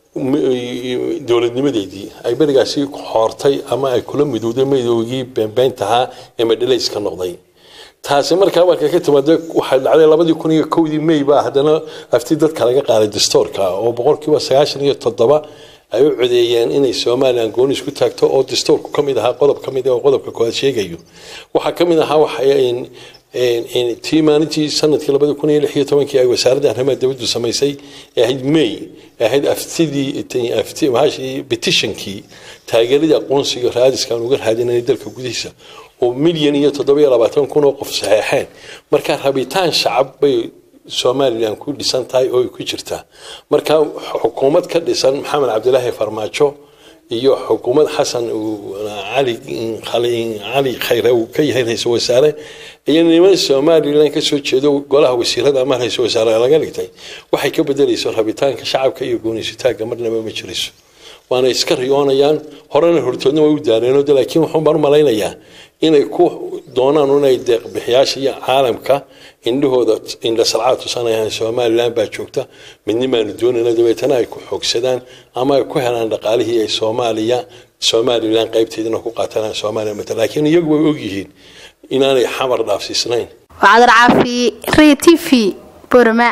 dowladnimadeedii ay barigaasi xoortay ama ay kula midowday midoogii beenbeentaha ee madhalayska noqday taasi markaa marka ka timaado waxa dhacday labadii kun iyo kow May baa hadana afti dadka laga qaaday dastuurka oo boqolkiiba sagaashan iyo toddoba ay u codeeyeen inay Soomaaliland gooni isku taagto oo dastuurku kamid aha qodob kamid ah oo qodobka koowaad sheegayo waxa kamid aha waxa in in tiimaantii sanadkii labada kun iyo lix iyo tobankii ay wasaaradda arrimaha dibadda samaysay ee May ahayd aftidii afti maashi petitionkii taageerada aqoonsiga raadiska uga raadinay dalka gudihiisa oo milyan iyo toddoba iyo labaatan kun oo qof saxeexeen marka rabitaan shacab bay Soomaaliland ku dhisan tahay oo ku jirta marka xukuumad ka dhisan Maxamed Cabdilaahi Farmaajo iyo xukuumad Xasan Ali Khaliin Ali Khayre oo ka yahay ra'iisul wasaare iyo niman Soomaaliland ka soo jeedo golaha wasiirada ama ra'iisul wasaare laga dhigtay waxay ka bedelaysaa rabitaanka shacabka iyo go'aansitaanka marnaba ma jirayso waana iska riyoonayaan horena hortoodna way u daareen laakiin waxaan baan malaynayaa inay ku doonaan inay deeq bixiyaasha iyo caalamka indhahooda indha salcaatu sanayaan Soomaaliland baa joogta midnimaanu doonayna dabeetana ay ku xoogsadaan ama ay ku helaan dhaqaalihii ay Soomaaliya Soomaaliland qaybteedina ku qaataan Soomaaliya mid laakiin iyagu way og yihiin inaanay xamar dhaafsiisnayn وعذر عافي ريتي في برما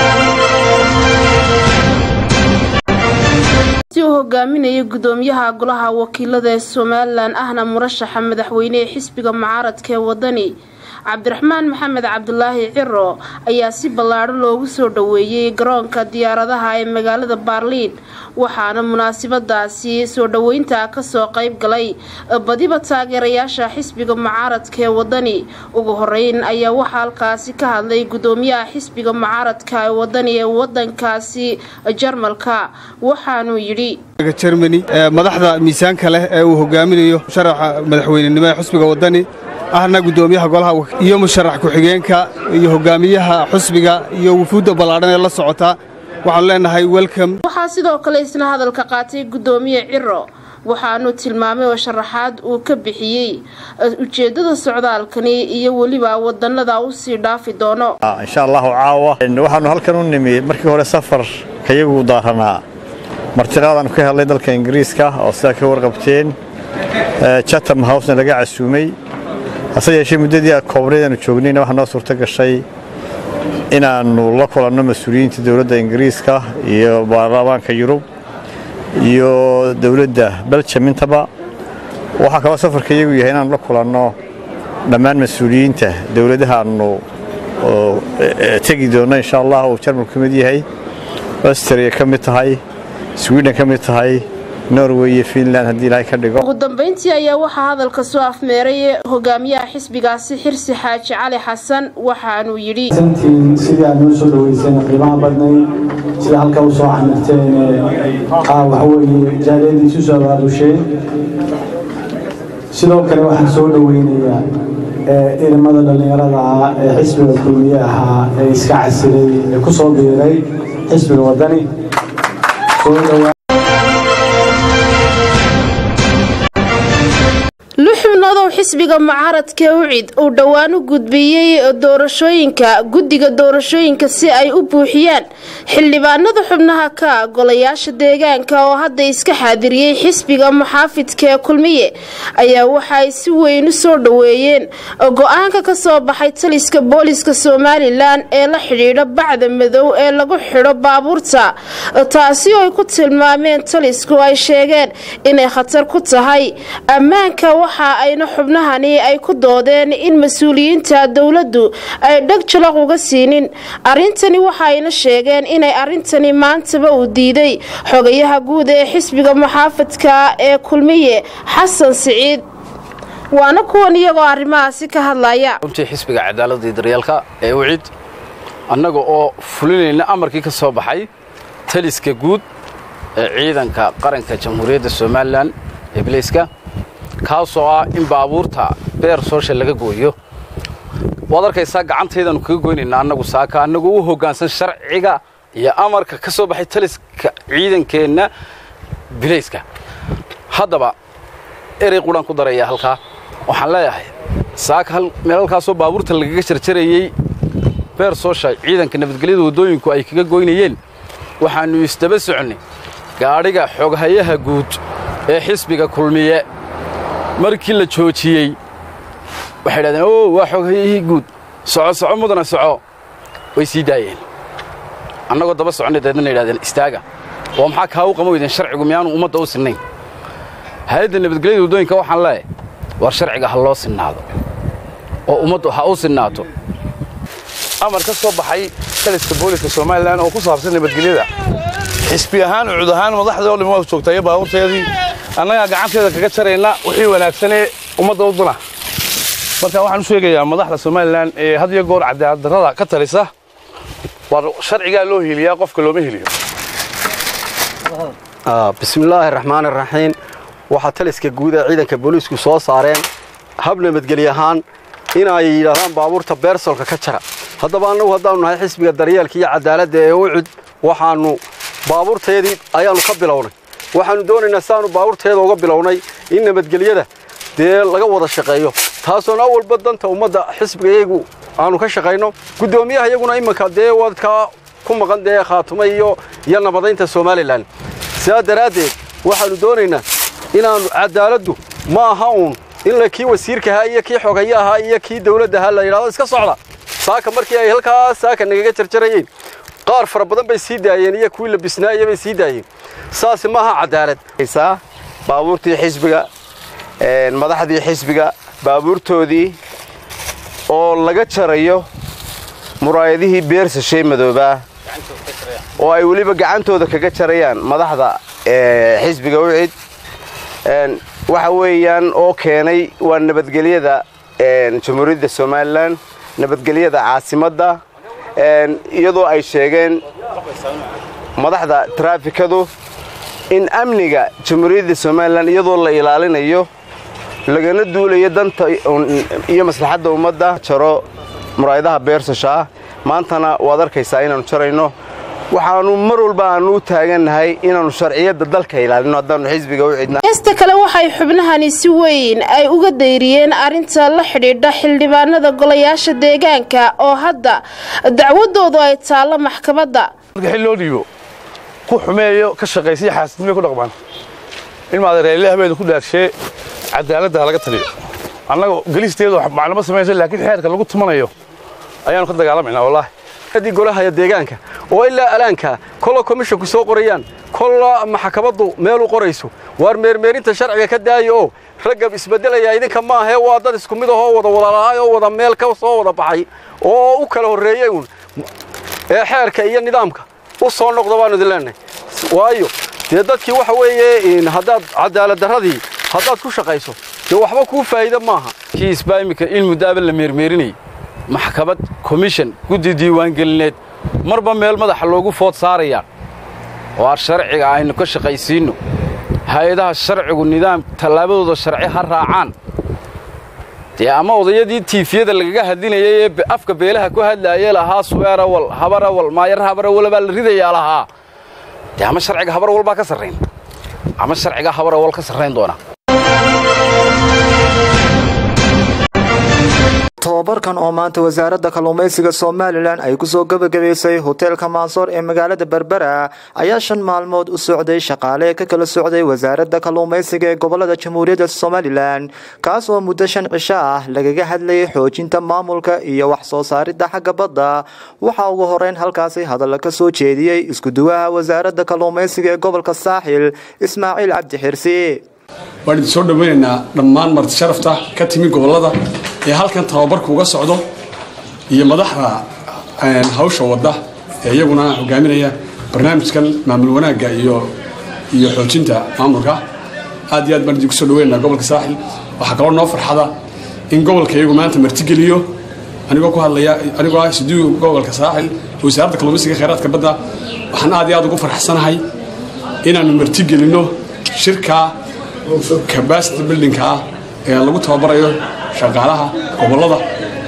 si uu hogaaminayo gudoomiyaha golaha wakiilada ee Soomaaliland ahna murashaxa madaxweyne xisbiga mucaaradka ee wadani cabdiraxmaan maxamed cabdulaahi ciro ayaa si ballaadhan loogu soo dhoweeyey garoonka diyaaradaha ee magaalada Berlin waxaana munaasabadaasi soo dhoweynta ka soo qayb galay badiba taageerayaasha xisbiga mucaaradka ee wadani ugu horeyn ayaa waxa halkaasi ka hadlay gudoomiyaha xisbiga mucaaradka ee wadani ee wadankaasi Jarmalka waxaanu yiri Germany madaxda miisaanka leh ee uu hogaaminayo sharaxa madaxweynenimada xisbiga wadani ahna gudoomiyaha golaha iyo musharax ku xigeenka iyo hogaamiyaha xisbiga iyo wufuudda ballaaran ee la socota waxaan leenahay welcome waxa sidoo kale isna hadalka qaatay gudoomiye Ciro waxaanu tilmaamay oo sharaxaad uu ka bixiyay ujeedada socdaalkani iyo waliba wadanada uu si dhaafi doono insha Allah caawa waxaanu halkan u nimi markii hore safar kayagu daarana martiqaadan ka helay dalka Ingiriiska oo sida ka warqabteen Chatham House laga casuumay hase yeeshee muddadii koobradeenu joognayna waxa noo suurta gashay inaanu la kulanno mas'uuliyiinta dawladda Ingiriiska iyo baarlamaanka Yurub iyo dawladda Belgium intaba waxa kala safarkayagu yahay inaan la kulanno dhammaan mas'uuliyiinta dawladaha aanu tagi doono insha Allah oo Jarmalku ka mid yahay Austria ka mid tahay Sweden ka mid tahay Norway iyo Finland hadii ilaahay ka dhigo ugu dambeyntii ayaa waxa hadalka soo afmeeray hogaamiyaha xisbigaasi Xirsi Xaaji Cali Xasan waxaanu yiri sidii aanu soo dhaweysay qiimaha badnay sida halka uu soo xamirteen ah waxa weeye jaaliyadii soo soo aadushay sidoo kale waxaan soo dhaweynayaa ee ilmada dhalinyarada ee xisbiga kulmiyaha ee iska casiray ee ku soo biiray xisbiga wadani soo dhawa luxunodow xisbiga mucaaradka ucid uu dhawaan u gudbiyay doorashooyinka guddiga doorashooyinka si ay u buuxiyaan xildhibaanada xubnaha ka golayaasha deegaanka oo hadda iska xaadiriyay xisbiga muxaafidka kulmiye ayaa waxa ay si weyn u soo dhaweeyeen go'aanka ka soo baxay taliska booliska Soomaaliland ee la xiriira bacda madow ee lagu xiro baabuurta taasi oo ay ku tilmaameen talisku ay sheegeen inay khatar ku tahay ammaanka waxa ayna xubnahani ay ku doodeen in mas'uuliyiinta dawladdu ay dhag jalaq uga siinin arintani waxa ayna sheegeen inay arintani maantaba u diiday xogayaha guud ee xisbiga muxaafadka ee kulmiye Xasan Saciid waana kuwan iyagoo arrimahaasi ka hadlaya runtii xisbiga cadaaladda iyo daryeelka ee ucid annaga oo fulinayna amarkii ka soo baxay taliska guud ee ciidanka qaranka jamhuuriyadda Soomaaliland ee Booliska kaasoo ah in baabuurta beer social laga gooyo waad arkaysaa gacanteedanu kaga goynayna annagu saaka annagu u hoggaansan sharciga iyo amarka ka soo baxay taliska ciidankeena Booliska haddaba erey quran ku daraya halka waxaan leeyahay saaka hal meel halkaasoo baabuurta lagaga jarjarayay beer social ciidanka nabadgelyada wadooyinku ay kaga goynayeen waxaanu istaba soconay gaadhiga xoghayaha guud ee xisbiga kulmiye markii la joojiyay waxay yiraahdeen oo waa xoghayaha guud soco soco mudana soco way sii daayeen annagoo daba soconay dadna yiraahdeen istaaga oo maxaa ka u qamoydeen sharcigu miyaanu ummadda u sinnayn hay'adda nabadgelyada wadooyinka waxaan leeyahay war sharciga ha loo sinnaado oo ummaddu ha u sinnaato amar ka soo baxay taliska booliska Soomaaliland oo ku saabsan nabadgelyada xisbi ahaan cud ahaan madaxda oo limaa joogtay baabuurteedii annaga gacanteeda kaga jarayna wixii wanaagsan ee ummadda u duna marka waxaan u sheegayaa madaxda Soomaaliland ee had iyo goor cadaalad darrada ka talisa war sharciga loo hiliyaa qofka looma hiliyo ah bismillaahir rahmaanir rahiim waxa taliska guud ee ciidanka booliisku soo saareen hab nabadgelyo ahaan in ay yiraahdaan baabuurta beersolka ka jara haddaba annagu haddaanu nahay xisbiga daryeelka iyo cadaaladda ee ucud waxaanu baabuurteedii ayaanu ka bilownay waxaanu doonaynaa saanu baabuurteeda uga bilownay in nabadgelyada dee laga wada shaqeeyo taasoo awalba danta ummadda xisbigayagu aanu ka shaqeyno gudoomiyaha iyaguna imanka dee wadka ku maqan dee khaatumay iyo iyo nabadaynta Soomaaliland sidaa daraadeed waxaanu doonaynaa inaanu cadaaladdu ma aha uun in la kii wasiirka ahaa iyo kii xogayaha iyo kii dawladda ahaa la yiraahdo iska socda saaka markii ay halkaas saaka nagaga jarjarayeen qaar fara badan bay sii daayeen iyo kuwii la bisnaayay bay sii daayeen saas ma aha cadaalad isa baabuurtii xisbiga ee madaxdii xisbiga baabuurtoodii oo laga jarayo muraayadihii beersashay madoobaa oo ay weliba gacantooda kaga jarayaan madaxda xisbiga ucid waxa weeyaan oo keenay waa nabadgelyada jamhuuriyadda Soomaaliland nabadgelyada caasimadda iyadoo ay sheegeen madaxda traafikadu in amniga jamhuuriyadda Soomaaliland iyadoo la ilaalinayo lagana duulayo danta iyo maslaxadda ummadda jaro muraayadaha beersasha maantana waad arkaysaa inaanu jarayno waxaanu mar walba aanu taaganahay inaanu sharciyada dalka ilaalino haddaanu xisbiga u cidna inta kale waxay xubnahani si weyn ay uga dayriyeen arinta la xidhiidha xildhibaanada golayaasha deegaanka oo hadda dacwadoodu ay taalo maxkamadda xiloo dhiibo ku xumeeyo ka shaqeysay xaasidnimo ku dhaqmaan in maadeereelaha bay ku dhaarshay cadaaladda laga taliyo annaga galisteedu macluumaad sameeyay laakiin xeerka lagu tumanayo ayaanu ka dagaalamayna wallahi hadii golaha deegaanka oo ilaa alaanka kolo commission ku soo qorayaan kolo maxkamaddu meel u qorayso war meermeerinta sharciga ka daayo ragab isbedelaya idinka ma aha waa dad isku mid ah oo wada walaalahay oo wada meel ka soo wada baxay oo u kala horeeyay ee xeerka iyo nidaamka u soo noqdo baanu dilaanay waayo dadkii waxa weeye in hadaad cadaalad daradii hadaad ku shaqayso dee waxba ku faa'iido maaha kiis baa imika in mudaabal la meermeerinay maxkamad commission guddi diiwaan gelineed marba meel madax loogu food saaraya oo sharciga aynu ka shaqaysiino hay'adaha sharcigu nidaam talaabadooda sharci ha raacaan dee ama odayadii tiifiyada lagaga hadinayay ee afka beelaha ku hadlaayay lahaa suweera wal habara wal maayar habara walba la ridayaa lahaa dee ama sharciga habar walba ka sarreyn ama sharciga habara wal ka sarreyn doona tobabarkan oo maanta wasaaradda kalluumaysiga Soomaaliland ay ku soo gabagabeysay hotelka Mansour ee magaalada Berbera ayaa shan maalmood u socday shaqaale ka kala socday wasaaradda kalluumaysiga ee gobolada Jamhuuriyadda Soomaaliland kaas oo muddo shan cisho ah lagaga hadlayay xoojinta maamulka iyo wax soo saaridda xagga badda waxa ugu horeyn halkaas hadal ka soo jeediyay isku duwaha wasaaradda kalluumaysiga ee gobolka Saaxil Ismaaciil Cabdi Xirsi waan soo dhaweynaa dhammaan marti sharafta ka timi gobolada ee halkan tababarku uga socdo iyo madaxda hawsha wada ee iyaguna hogaaminaya barnaamijkan maamul wanaagga iyo iyo xoojinta maamulka aad iyo aad baan idinku soo dhaweynaa gobolka Saaxil waxa kale oo noo farxada in gobolka iyagu maanta marti geliyo anigoo ku hadlaya anigoo ah sidii gobolka Saaxil wasaaradda kalluumaysiga kheyraadka badda waxaan aad iyo aad ugu farxsanahay inaan marti gelino shirka capacity building ah ee lagu tababarayo shaqaalaha gobolada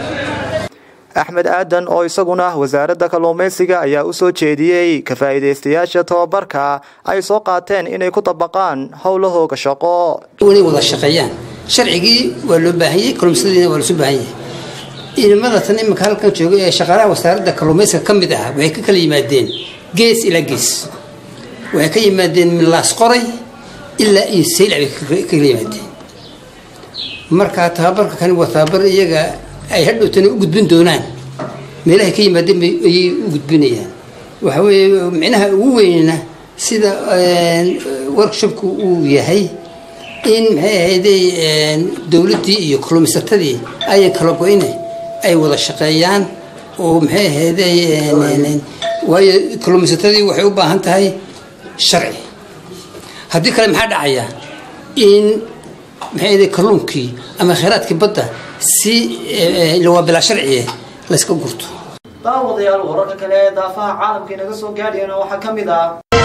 Axmed Aadan oo isaguna wasaaradda kalluumaysiga ayaa u soo jeediyay ka faa'iideystayaasha tababarka ay soo qaateen inay ku tabaqaan hawlahooda shaqo wali wada shaqeeyaan sharcigii waa loo baahiyay kalluumaysiga waa loo baahiyay ilmada tan imika halkan jooga ee shaqaalaha wasaaradda kalluumaysiga kamid ah way ka kala yimaadeen gees ila gees way ka yimaadeen min laas qoray إلا يسيل على كلماتين مركا تابر كان وتابر يجا أي هذا تنو وجود بندونان ملاه كي مدام وجود بنيا وحوي معناها ويننا سيدا وركشوب وياهي إن هذه دولتي يكلم ستدي أي كلامينه أي وضع شقيان ومحي هذه وهي كلم ستدي وحيوبها أنت هاي شرعي هذيك كلام حد عيا إن هذه كلونكي أما خيراتك بدأ سي لو بلا شرعية لسه قلت. طاوض يا الورقة كلا دافع عالم كنا قصو قاعدين وحكم ذا.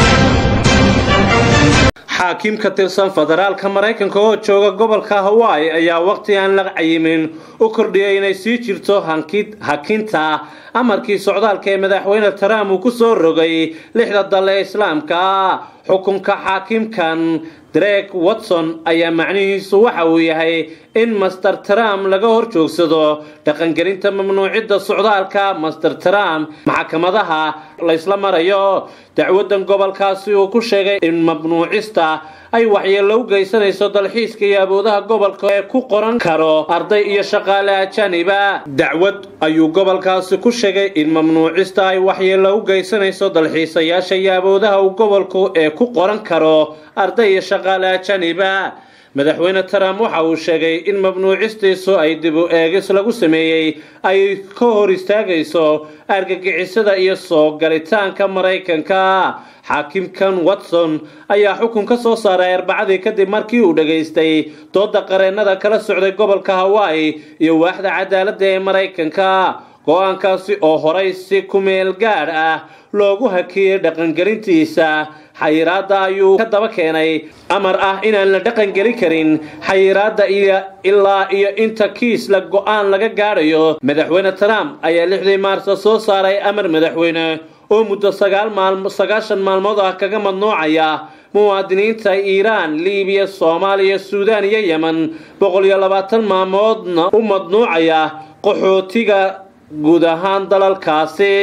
حاكم كتيرسان فدرال كمريكان كو جوجا gobolka Hawaii ayaa waqti aan la cayimin u kordhiyay inay sii jirto hankid hakinta amarkii socdaalka ee madaxweyne Trump uu ku soo rogay lixda dal ee Islaamka xukunka xaakimkan Drake Watson ayaa macnihiisu waxa uu yahay in Master Trump laga hor joogsado dhaqangelinta mamnuucidda socdaalka Master Trump maxkamadaha la isla marayo dacwadan gobolkaasi uu ku sheegay in mamnuucista ay waxyeello u geysanayso dalxiiska iyo awoodaha gobolka ee ku qoran karo arday iyo shaqaale ajaniba dacwad ayuu gobolkaasi ku sheegay in mamnuucista ay waxyeello u geysanayso dalxiisayaasha iyo awoodaha gobolka ee ku qoran karo arday iyo shaqaale ajaniba madaxweyne Trump waxa uu sheegay in mamnuucistiisu ay dib u eegis lagu sameeyay ay ka hor istaagayso argagixisada iyo soo galitaanka Mareykanka. xaakimkan Watson ayaa xukun ka soo saaray Arbacadii kadib markii uu dhageystay dooda qareennada kala socday gobolka Hawaii iyo waaxda cadaaladda ee Mareykanka. go'aankaasi oo horay si ku meel gaar ah loogu hakiyay dhaqangelintiisa xayiraadda ayuu ka daba keenay amar ah inaan la dhaqangelin karin xayiraadda ilaa iyo inta kiis la go'aan laga gaarayo. madaxweyne Trump ayaa lixdii Maarso soo saaray amar madaxweyne oo muddo sagaashan maalmood ah kaga mamnuucaya muwaadiniinta Iiraan, Liibiya, Soomaaliya, Suudaan iyo Yemen boqol iyo labaatan maalmoodna u mamnuucaya qaxootiga guud ahaan dalalkaasi.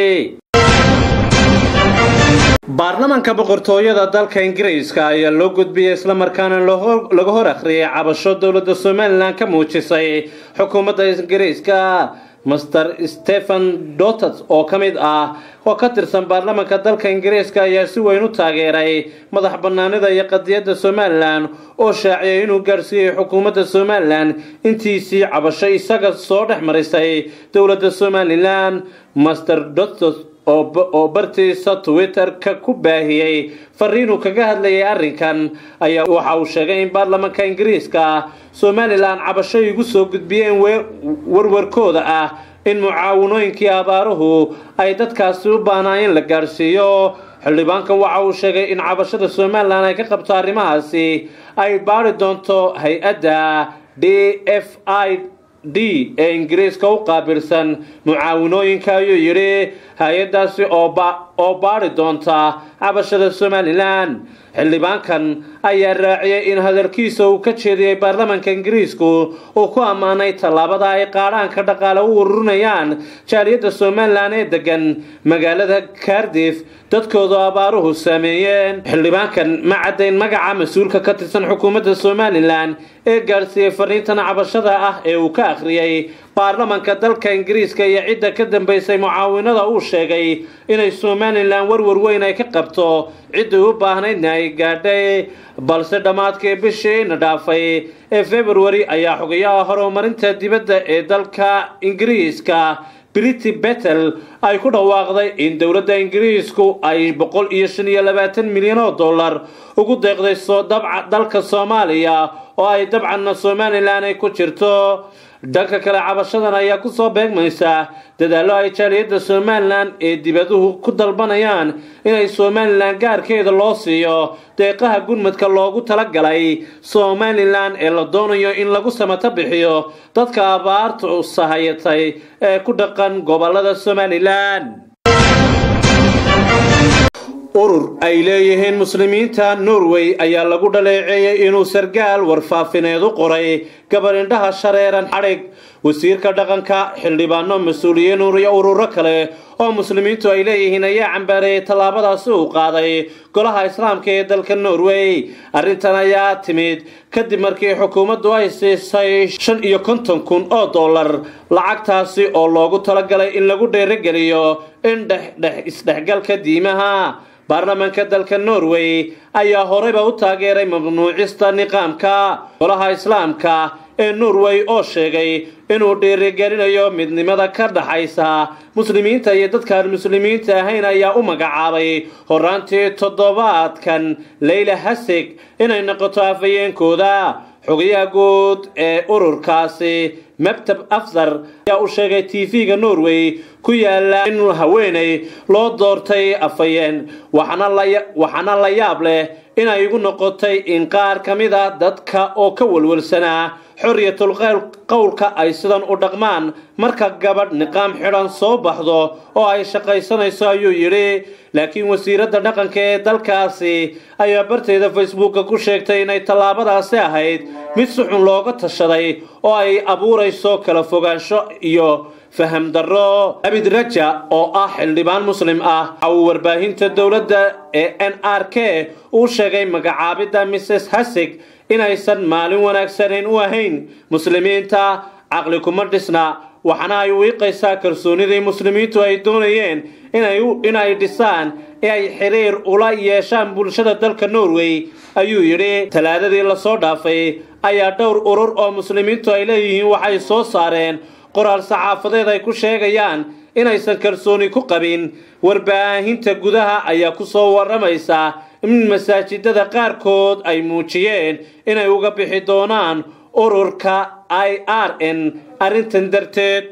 baarlamaanka boqortooyada dalka Ingiriiska ayaa loo gudbiyay isla markaana laga hor akhriyay cabasho dowladda Somaliland ka muujisay xukuumadda Ingiriiska. Master Stephen Dotat oo kamid ah oo ka tirsan baarlamaanka dalka Ingiriiska ayaa si weyn u taageeray madax bannaanida iyo qadiyadda Somaliland oo shaaciyay inuu gaarsiiyay xukuumadda Somaliland intiisii cabasho isaga soo dhex marisay dowladda Somaliland. Master Dotat oo bartiisa Twitter-ka ku baahiyay fariin uu kaga hadlayay arrinkan ayaa waxa uu sheegay in baarlamaanka Ingiriiska Somaliland cabasho igu soo gudbiyeen warwarkooda ah in mucaawinooyinkii abaaruhu ay dadkaasi u baahnayeen la gaarsiiyo. xildhibaanka waxa uu sheegay in cabashada Somaliland ay ka qabto arrimahaasi ay baari doonto hay-adda D F I D ee Ingiriiska u qaabilsan mucaawinooyinka ayuu yiri hay-adaasi oo baari doonta cabashada Somaliland. xildhibaankan ayaa raaciyay in hadalkiisa uu ka jeediyay baarlamaanka Ingiriisku oo ku amaanay tallaabada ay qaaraanka dhaqaale u ururinayaan jaaliyadda Somaliland ee degan magaalada Cardiff dadkooda abaaruhu saameeyeen. xildhibaankan ma caddayn magaca mas'uulka ka tirsan xukuumadda Somaliland ee gaarsiiyay fariintan cabashada ah ee uu ka akhriyay baarlamaanka dalka Ingiriiska iyo cidda ka dambeysay mucaawinada uu sheegay inay Somaliland warwar weyn ay ka qabto cidda u baahnayd ay gaadhay. balse dhamaadkii bishii na dhaafay ee February ayaa xogayaha horumarinta dibadda ee dalka Ingiriiska Priti Patel ay ku dhawaaqday in dowladda Ingiriisku ay boqol iyo shan iyo labaatan milyan oo dollar ugu deeqday soo dabca dalka Soomaaliya oo ay dabcan Somaliland ay ku jirto. dhanka kale cabashadan ayaa ku soo beegmaysa dadaallo ay jaaliyadda Somaliland ee dibaduhu ku dalbanayaan inay Somaliland gaarkeeda loo siiyo deeqaha gurmadka loogu talagalay Somaliland ee la doonayo in lagu samata bixiyo dadka abaartu sahayatay ee ku dhaqan gobolada Somaliland. urur ay leeyihiin muslimiinta Norway ayaa lagu dhaleeceeyay inuu sargaal warfaafineed u qoray gabarindhaha shareeran xarig. wasiirka dhaqanka, xildhibaano, mas'uuliyiin iyo ururo kale oo muslimiintu ay leeyihiin ayaa cambaareeyay tallaabadaasi uu qaaday golaha islaamka ee dalka Norway. arrintan ayaa timid kadib markii xukuumaddu ay siisay shan iyo konton kun oo dollar lacagtaasi oo loogu talagalay in lagu dheerigeliyo in dhex isdhexgalka diimaha. baarlamaanka dalka Norway ayaa horeyba u taageeray mamnuucista niqaamka. golaha islaamka ee Norway oo sheegay inuu dhiirigelinayo midnimada ka dhaxaysa muslimiinta iyo dadka aan muslimiinta ahayn ayaa u magacaabay horaantii toddobaadkan Leila Hasek inay noqoto afayeenkooda. xogayaha guud ee ururkaasi Mektab Afzar ayaa u sheegay T V-ga Norway ku yaala in haweeney loo doortay afayeen waxaana la yaab leh inay igu noqotay in qaar ka mid ah dadka oo ka walwalsanaa xorriyatul qowlka ay sidan u dhaqmaan marka gabadh niqaam xidhan soo baxdo oo ay shaqaysanayso ayuu yiri. laakiin wasiiradda dhaqanka ee dalkaasi ayaa barteeda Facebook ku sheegtay inay tallaabadaasi ahayd mid si xun looga tashaday oo ay abuurayso kala fogaansho iyo faham darro. Abid Raja oo ah xildhibaan muslim ah oo warbaahinta dowladda ee N R K uu sheegay magacaabida Missus Hasek inaysan maalin wanaagsaneyn u ahayn muslimiinta. caqli kuma dhisna waxana ay wiiqaysaa kalsoonidii muslimiintu ay doonayeen inay inay dhisaan ee ay xiriir ula yeeshaan bulshada dalka Norway ayuu yiri. talaadadii la soo dhaafay ayaa dhowr urur oo muslimiintu ay leeyihiin waxay soo saareen qoraal saxaafadeed ay ku sheegayaan inaysan kalsooni ku qabin warbaahinta gudaha ayaa ku soo waramaysa in masaajidada qaarkood ay muujiyeen inay uga bixi doonaan ururka I R N arrintan darteed.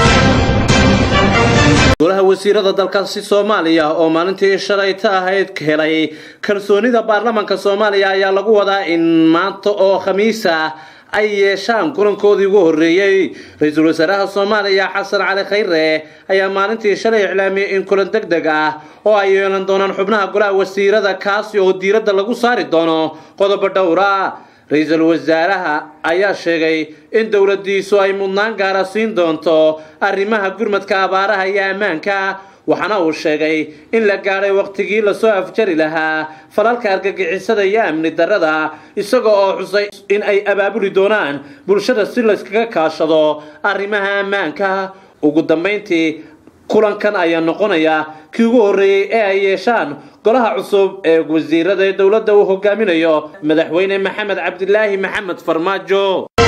golaha wasiirada dalkaasi Soomaaliya oo maalintii shalayta ahayd helay kalsoonida baarlamaanka Soomaaliya ayaa lagu wadaa in maanta oo Khamiis ah ay yeeshaan kulankoodii ugu horeeyay. Ra'iisul Wasaaraha Soomaaliya Xasan Cali Khayre ayaa maalintii shalay iclaamiyay in kulan degdeg ah oo ay yeelan doonaan xubnaha golaha wasiirada kaasi oo diiradda lagu saari doono qodobo dhowr ah. Ra'iisul Wasaaraha ayaa sheegay in dawladdiisu ay mudnaan gaar ah siin doonto arrimaha gurmadka abaaraha iyo ammaanka, waxaana uu sheegay in la gaaray waqtigii la soo afjari lahaa falalka argagixisada iyo amni darrada, isagoo oo xusay in ay abaabuli doonaan bulshada si la iskaga kaashado arrimaha ammaanka. ugu dambeyntii kulankan ayaa noqonaya kii ugu horeeyay ee ay yeeshaan golaha cusub ee wasiirada dawladda uu hogaaminayo madaxweyne Maxamed Cabdilaahi Maxamed Farmaajo.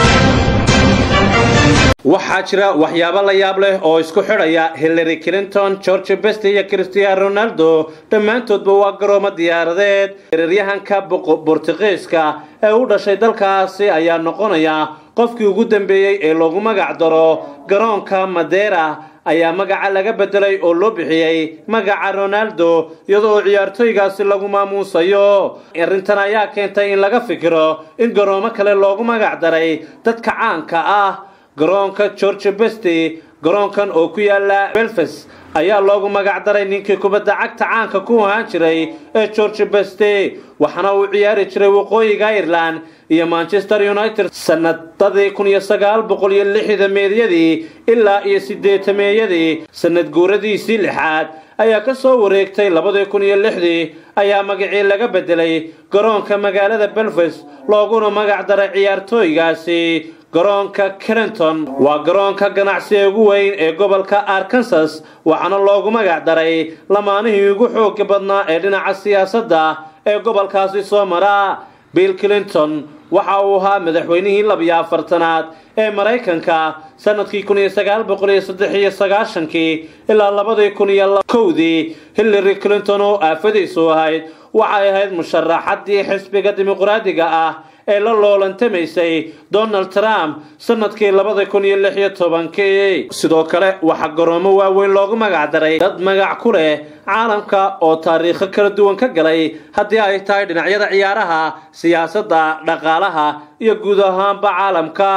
waxaa jira waxyaabo la yaab leh oo isku xidhaya Hillary Clinton, George Best iyo Cristiano Ronaldo, dhammaantoodba waa garoomo diyaaradeed. Ciyaaryahanka Boortaqiiska ee u dhashay dalkaasi ayaa noqonaya qofkii ugu dambeeyay ee loogu magac daro garoonka Madeira ayaa magaca laga bedelay oo loo bixiyay magaca Ronaldo iyadoo ciyaartoygaasi lagu maamuusayo. arrintan ayaa keentay in laga fikiro in garoomo kale loogu magac daray dadka caanka ah. garoonka George Best garoonkan oo ku yaala Belfast ayaa loogu magac daray ninkii kubadda cagta caanka ku ahaan jiray ee George Best, waxaana uu ciyaari jiray waqooyiga Ireland iyo Manchester United sanadadii kun iyo sagaal boqol iyo lixdan-meeyadii ilaa iyo siddeetan-meeyadii. sanad guuradiisii lixaad ayaa ka soo wareegtay labada kun iyo lixdii ayaa magacii laga bedelay garoonka magaalada Belfast looguna magac daray ciyaartoygaasi. garoonka Clinton waa garoonka ganacsiga ugu weyn ee gobolka Arkansas, waxaana loogu magac daray lamaanihii ugu xoogga badnaa ee dhinaca siyaasadda ee gobolkaasi soo mara. Bill Clinton waxa uu ahaa madaxweynihii laba iyo afartanaad ee Mareykanka sanadkii kun iyo sagaal boqol iyo saddex iyo sagaashan-kii ilaa labada kun iyo kowdii. Hillary Clinton oo aafadiisu ahayd waxay ahayd musharaxadii xisbiga dimuqraadiga ah ee la loolantamaysay Donald Trump sanadkii labada kun iyo lix iyo toban-kii. sidoo kale waxa garoomo waaweyn loogu magac daray dad magac ku leh caalamka oo taariikho kala duwan ka galay, haddii ay tahay dhinacyada ciyaaraha, siyaasadda, dhaqaalaha iyo guud ahaanba caalamka.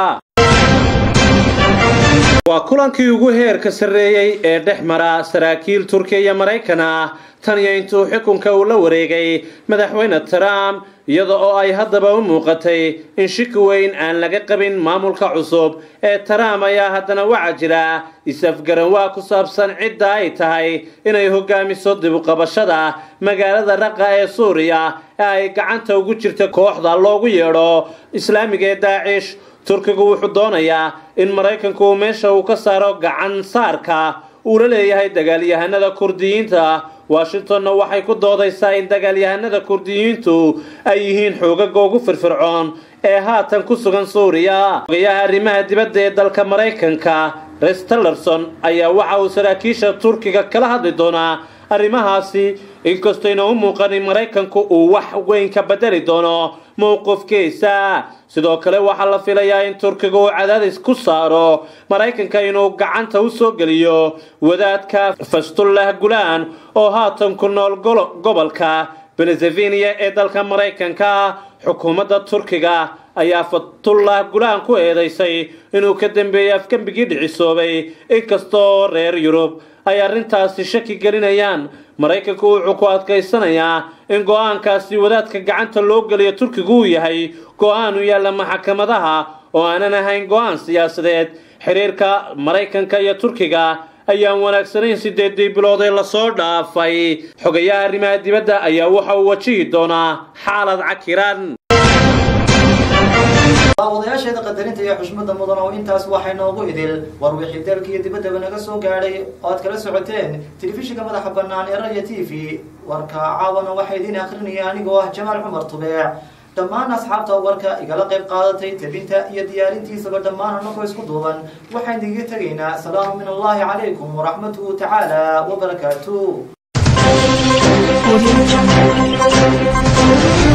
waa kulankii ugu heerka sarreeyay ee dhex mara saraakiil Turkiya iyo Mareykan ah tan iyo intuu xukunka uu la wareegay madaxweyne Trump, iyada oo ay haddaba u muuqatay in shaki weyn aan laga qabin maamulka cusub ee Trump ayaa haddana waxa jira isafgaran waa ku saabsan cidda ay tahay inay hogaamiso dib u qabashada magaalada Raqqa ee Suuriya ee ay gacanta ugu jirta kooxda loogu yeedho Islaamiga ee Daesh. Turkigu wuxuu doonayaa in Mareykanku meesha uu ka saaro gacan saarka uu la leeyahay dagaalyahanada Kurdiyiinta. Washingtonna waxay ku doodaysaa in dagaalyahanada Kurdiyiintu ay yihiin xoogaga ugu firfircoon ee haatan ku sugan Suuriya. Xogayaha arrimaha dibadda ee dalka Mareykanka Rex Tillerson ayaa waxa uu saraakiisha Turkiga kala hadli doonaa arrimahaasi, inkastoo inuu muuqanin Mareykanku uu wax weyn ka bedeli doono mowqifkiisa. sidoo kale waxaa la filayaa in Turkiga uu cadaadis ku saaro Mareykanka inuu gacanta u soo geliyo wadaadka Fethullah Gulen oo haatan ku nool gobolka Pennsylvania ee dalka Mareykanka. xukuumadda Turkiga ayaa Fethullah Gulen ku eedeysay inuu ka dambeeyay afkambigii dhicisoobay, inkastoo reer Yurub ay arrintaasi shaki gelinayaan. Mareykanku wuxuu ku adkaysanayaa in go'aankaasi wadaadka gacanta loo geliyo Turkigu uu yahay go'aan u yaalla maxkamadaha oo aanan ahayn go'aan siyaasadeed. xiriirka Mareykanka iyo Turkiga ayaan wanaagsanayn sideedii bilood ee la soo dhaafay. xogayaha arrimaha dibadda ayaa waxa uu wajihi doonaa xaalad cakiran. wadayaasheeda qadarinta iyo xushmada mudan oo intaas waxay noogu idil war wixii dalka iyo dibadaba naga soo gaadhay oo aad kala socoteen telefishinka madaxa bannaan ee Raya T V. warka caawana waxay idin akhrinaya anigoo ah Jamaal Cumar Tubeec. dhammaan asxaabta warka igala qayb qaadatay tabinta iyo diyaarintiisaba dhammaan annagoo isku duuban waxaan idiga tegaynaa salaamu min allahi calaykum waraxmatuhu tacaala wabarakaatuh.